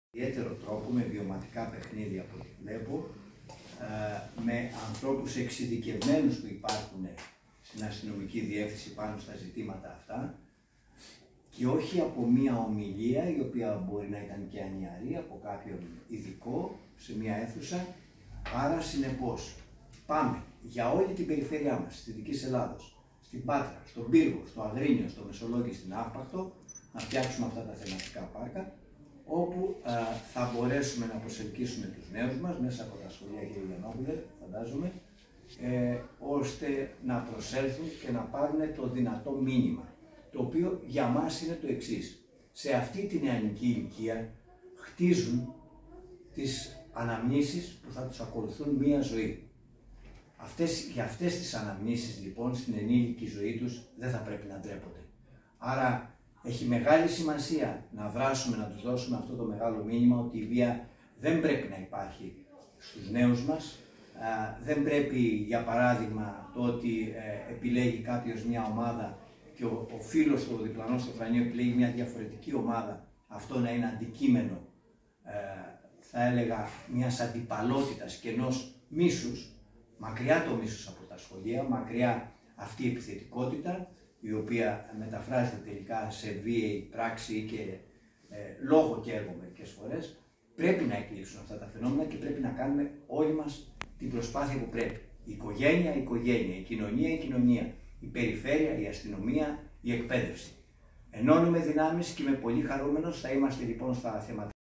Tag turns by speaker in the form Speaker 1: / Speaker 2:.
Speaker 1: ιδιαίτερο τρόπο, με βιωματικά παιχνίδια που βλέπω, με ανθρώπους εξειδικευμένους που υπάρχουν στην αστυνομική διεύθυνση πάνω στα ζητήματα αυτά και όχι από μία ομιλία η οποία μπορεί να ήταν και ανιαρή από κάποιον ειδικό σε μία αίθουσα. Άρα συνεπώς πάμε για όλη την περιφέρειά μας, στη Δυτικής Ελλάδος, στην Πάτρα, στον Πύργο, στο Αγρίνιο, στο Μεσολόγγι, στην Αύπακτο, να φτιάξουμε αυτά τα θεματικά πάρκα, όπου θα μπορέσουμε να προσελκύσουμε τους νέους μας μέσα από τα σχολεία, κύριε Γιαννόπουλε, φαντάζομαι, ώστε να προσέλθουν και να πάρουν το δυνατό μήνυμα, το οποίο για μας είναι το εξής. Σε αυτή την νεανική ηλικία χτίζουν τις αναμνήσεις που θα τους ακολουθούν μία ζωή. Για αυτές τις αναμνήσεις λοιπόν στην ενήλικη ζωή τους δεν θα πρέπει να ντρέπονται. Άρα έχει μεγάλη σημασία να δράσουμε, να τους δώσουμε αυτό το μεγάλο μήνυμα ότι η βία δεν πρέπει να υπάρχει στους νέους μας. Δεν πρέπει, για παράδειγμα, το ότι επιλέγει κάποιος μια ομάδα και ο φίλος του, ο διπλανός στο φρανείο επιλέγει μια διαφορετική ομάδα, αυτό να είναι αντικείμενο, θα έλεγα, μιας αντιπαλότητας και ενός μίσους, μακριά το μίσος από τα σχολεία, μακριά αυτή η επιθετικότητα, η οποία μεταφράζεται τελικά σε βίαιη πράξη και λόγο και έργο μερικές φορές. Πρέπει να εκλείψουν αυτά τα φαινόμενα και πρέπει να κάνουμε όλοι μας την προσπάθεια που πρέπει. Η οικογένεια, η κοινωνία, η κοινωνία, η περιφέρεια, η αστυνομία, η εκπαίδευση. Ενώνουμε δυνάμεις και είμαι πολύ χαρούμενος, θα είμαστε λοιπόν στα θέματα.